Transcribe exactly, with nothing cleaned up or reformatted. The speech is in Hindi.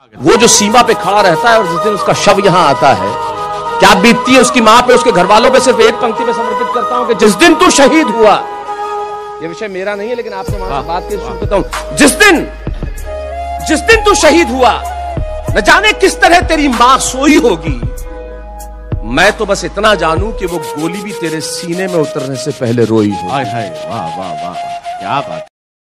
वो जो सीमा पे खड़ा रहता है और जिस दिन उसका शव यहां आता है, क्या बीतती है उसकी मां पे, उसके घर वालों पे। सिर्फ एक पंक्ति में समर्पित करता हूं कि जिस दिन तू शहीद हुआ, ये विषय मेरा नहीं है लेकिन आपसे वहां बात की शुरू करता हूं। जिस दिन जिस दिन तू शहीद हुआ, न जाने किस तरह तेरी मां सोई होगी। मैं तो बस इतना जानूं कि वो गोली भी तेरे सीने में उतरने से पहले रोई हो। हाय हाय, वाह वाह वाह, क्या बात।